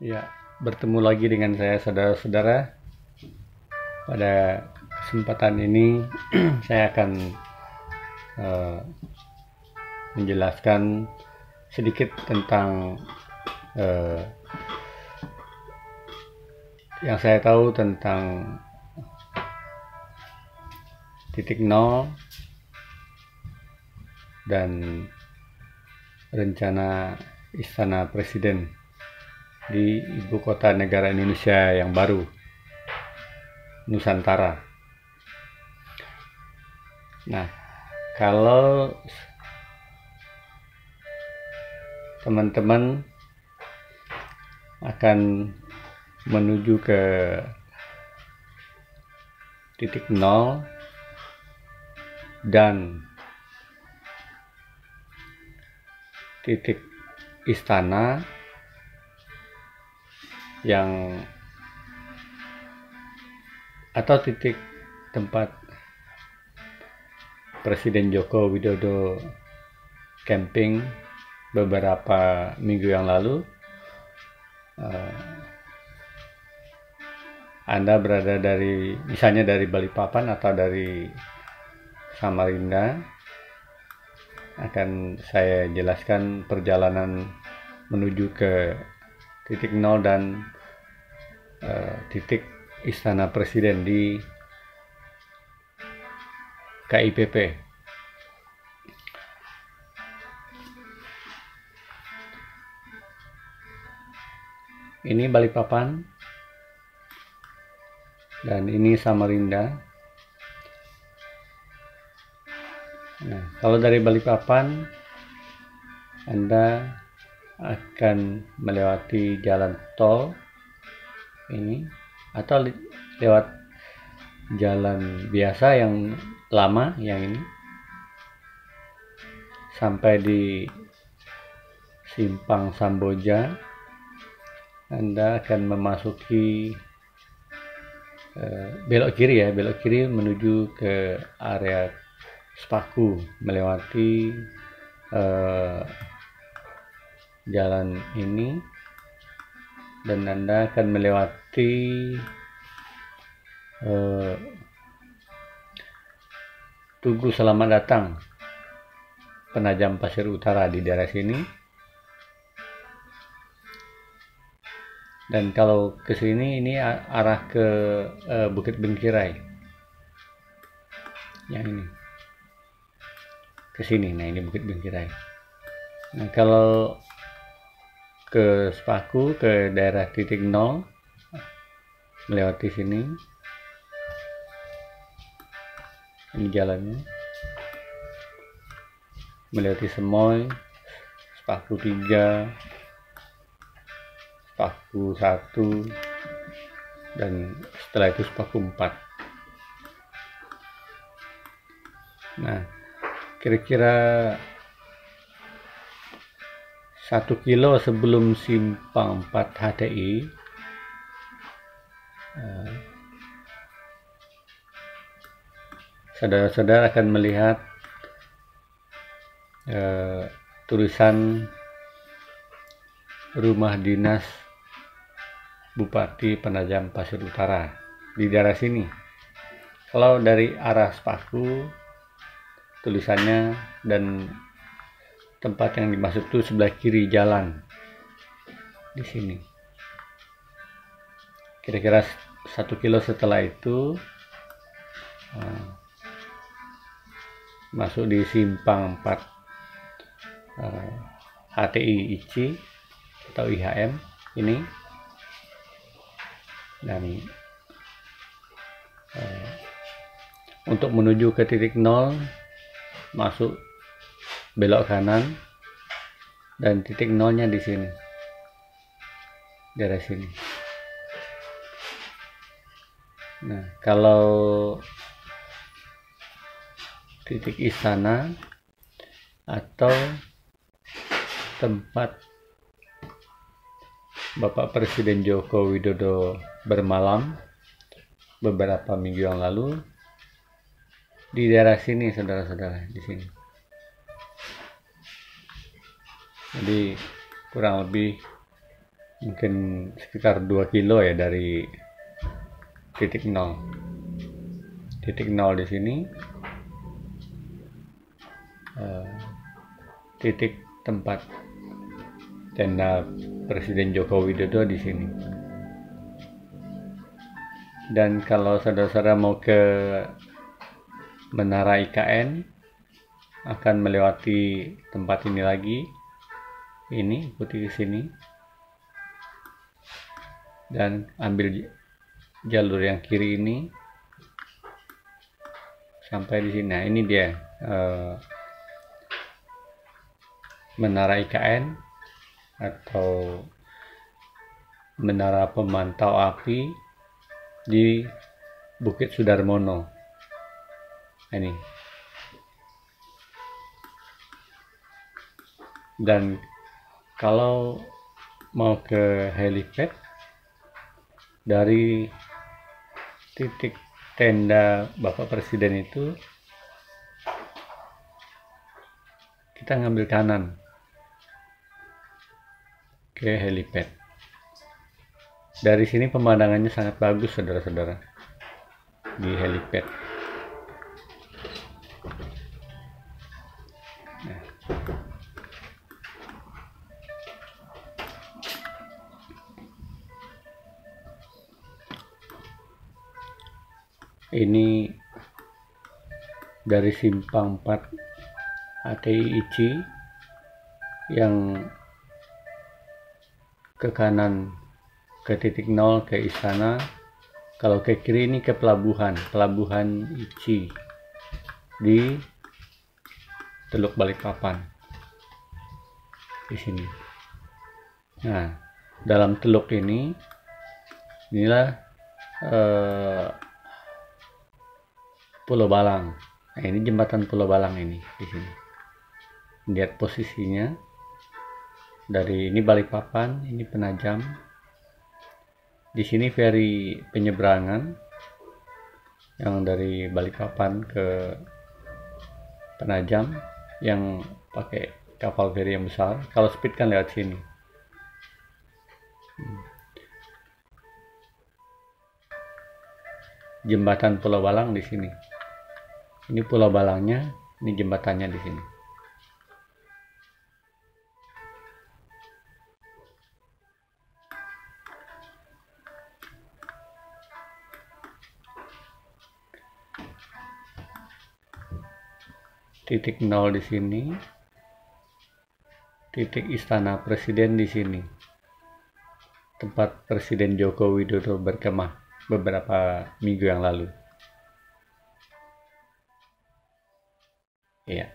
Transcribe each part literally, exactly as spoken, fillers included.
Ya, bertemu lagi dengan saya saudara-saudara. Pada kesempatan ini saya akan uh, menjelaskan sedikit tentang uh, yang saya tahu tentang titik nol dan rencana Istana Presiden di ibu kota negara Indonesia yang baru, Nusantara. Nah, kalau teman-teman akan menuju ke titik nol dan titik istana yang atau titik tempat Presiden Joko Widodo camping beberapa minggu yang lalu, uh, Anda berada dari misalnya dari Balikpapan atau dari Samarinda, akan saya jelaskan perjalanan menuju ke titik nol dan uh, titik Istana Presiden di K I P P. Ini Balikpapan dan ini Samarinda. Nah, kalau dari Balikpapan Anda akan melewati jalan tol ini atau lewat jalan biasa yang lama yang ini sampai di Simpang Samboja. Anda akan memasuki eh, belok kiri ya, belok kiri menuju ke area Sepaku, melewati eh, jalan ini dan Anda akan melewati eh, Tugu Selamat Datang Penajam Pasir Utara di daerah sini. Dan kalau ke sini ini arah ke uh, Bukit Bengkirai. Yang ini. Ke sini. Nah, ini Bukit Bengkirai. Nah, kalau ke Sepaku, ke daerah titik nol, melewati sini. Ini jalannya. Melewati Semoy, Sepaku tiga, Sepaku satu, dan setelah itu Sepaku empat. Nah, kira-kira satu kilo sebelum Simpang empat H T I, uh, saudara-saudara akan melihat uh, tulisan Rumah Dinas Bupati Penajam Pasir Utara di daerah sini. Kalau dari arah Sepaku, tulisannya dan tempat yang dimaksud itu sebelah kiri jalan di sini. Kira-kira satu kilo setelah itu uh, masuk di Simpang empat uh, H T I I C I atau I H M ini. Dan eh, untuk menuju ke titik nol masuk belok kanan dan titik nolnya di sini, daerah sini. Nah, kalau titik istana atau tempat Bapak Presiden Joko Widodo bermalam beberapa minggu yang lalu di daerah sini, saudara-saudara, di sini. Jadi kurang lebih mungkin sekitar dua kilo ya dari titik nol. Titik nol di sini, uh, titik tempat tenda Presiden Joko Widodo di sini. Dan kalau saudara-saudara mau ke Menara I K N, akan melewati tempat ini lagi. Ini ikuti ke sini dan ambil jalur yang kiri ini sampai di sini. Nah, ini dia uh, Menara I K N atau Menara Pemantau Api di Bukit Sudarmono. Ini. Dan kalau mau ke helipad dari titik tenda Bapak Presiden itu, kita ngambil kanan ke helipad. Dari sini pemandangannya sangat bagus, saudara-saudara, di helipad. Nah, ini dari simpang empat H T I I C I yang ke kanan ke titik nol ke istana. Kalau ke kiri ini ke pelabuhan pelabuhan I C I di Teluk Balikpapan di sini. Nah, dalam teluk ini inilah eh, Pulau Balang. Nah, ini jembatan Pulau Balang ini di sini. Lihat posisinya dari ini Balikpapan, ini Penajam. Di sini feri penyeberangan yang dari Balikpapan ke Penajam yang pakai kapal feri yang besar. Kalau speed kan lewat sini. Jembatan Pulau Balang di sini. Ini Pulau Balangnya, ini jembatannya di sini. Titik nol di sini, titik Istana Presiden di sini, tempat Presiden Joko Widodo berkemah beberapa minggu yang lalu. Ya,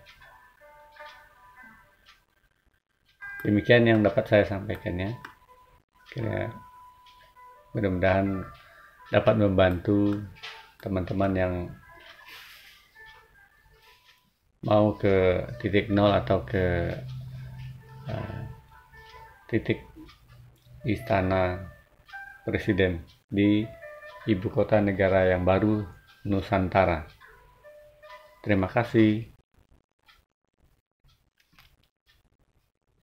demikian yang dapat saya sampaikan ya. Kira mudah-mudahan dapat membantu teman-teman yang mau ke titik nol atau ke uh, titik Istana Presiden di ibu kota negara yang baru, Nusantara. Terima kasih.